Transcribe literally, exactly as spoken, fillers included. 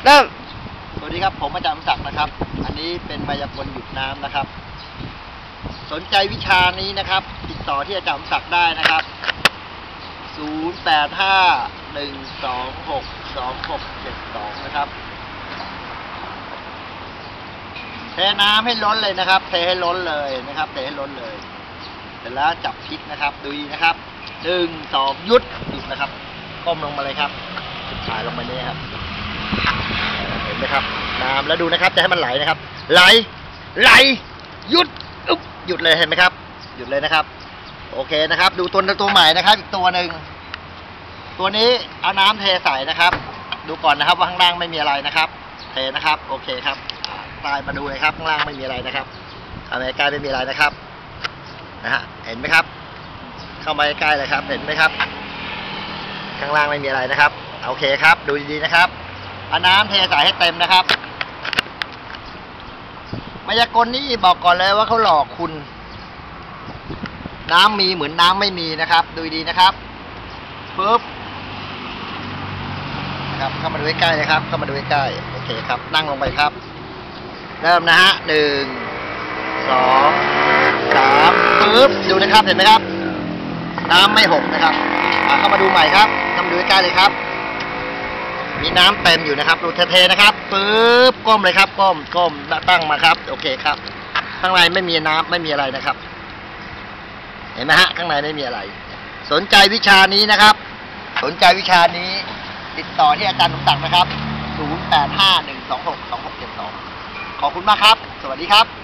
เริ่มสวัสดีครับผมอาจารย์สมศักดิ์นะครับอันนี้เป็นมายากลหยุดน้ำนะครับสนใจวิชานี้นะครับติดต่อที่อาจารย์สมศักดิ์ได้นะครับศูนย์ แปด ห้า หนึ่ง สอง หก สอง หก เจ็ด สองนะครับเทน้ำให้ล้นเลยนะครับเทให้ล้นเลยนะครับเทให้ล้นเลยเสร็จแล้วจับพลิกนะครับดูดีนะครับหนึ่งสองหยุดหยุดนะครับก้มลงมาเลยครับถ่ายลงมาเนี่ยครับเห็นไหมครับน้ำแล้วดูนะครับจะให้มันไหลนะครับไหลไหลหยุดอุ๊บหยุดเลยเห็นไหมครับหยุดเลยนะครับโอเคนะครับดูตัวตัวใหม่นะครับอีกตัวหนึ่งตัวนี้เอาน้ำเทใส่นะครับดูก่อนนะครับว่าข้างล่างไม่มีอะไรนะครับเทนะครับโอเคครับตายมาดูเลยครับข้างล่างไม่มีอะไรนะครับเข้ามาใกล้ไม่มีอะไรนะครับนะฮะเห็นไหมครับเข้ามาใกล้เลยครับเห็นไหมครับข้างล่างไม่มีอะไรนะครับโอเคครับดูดีๆนะครับเอาน้ำเทใส่ให้เต็มนะครับมายากลนี่บอกก่อนเลยว่าเขาหลอกคุณน้ำมีเหมือนน้ำไม่มีนะครับดูดีนะครับปึ๊บนะครับเข้ามาดูใกล้ๆเลยครับเข้ามาดูใกล้ๆโอเคครับนั่งลงไปครับเริ่มนะฮะหนึ่งสองสามปึ๊บดูนะครับเห็นไหมครับน้ำไม่หกนะครับเข้ามาดูใหม่ครับเข้ามาดูใกล้ๆเลยครับมีน้ำเต็มอยู่นะครับดูเทๆนะครับปึ๊บก้มเลยครับก้มก้มตั้งมาครับโอเคครับข้างในไม่มีน้ำไม่มีอะไรนะครับเห็นไหมฮะข้างในไม่มีอะไรสนใจวิชานี้นะครับสนใจวิชานี้ติดต่อที่อาจารย์สมศักดิ์นะครับศูนย์ แปด ห้า หนึ่ง สอง หก สอง หก เจ็ด สองขอบคุณมากครับสวัสดีครับ